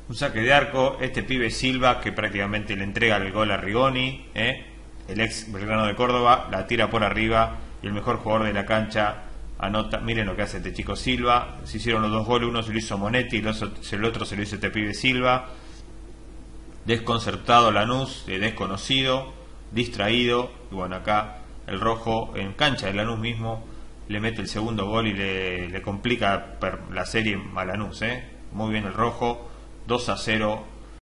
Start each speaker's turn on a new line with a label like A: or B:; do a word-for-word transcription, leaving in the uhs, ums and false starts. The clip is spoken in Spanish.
A: Un saque de arco, este pibe Silva que prácticamente le entrega el gol a Rigoni, ¿eh? El ex Belgrano de Córdoba, la tira por arriba y el mejor jugador de la cancha anota. Miren lo que hace este chico Silva. Se hicieron los dos goles, uno se lo hizo Monetti y el otro se lo hizo este pibe Silva. Desconcertado Lanús, de desconocido, distraído, y bueno, acá el rojo en cancha de Lanús mismo le mete el segundo gol y le, le complica la serie a Lanús, ¿eh? Muy bien el rojo. Dos a cero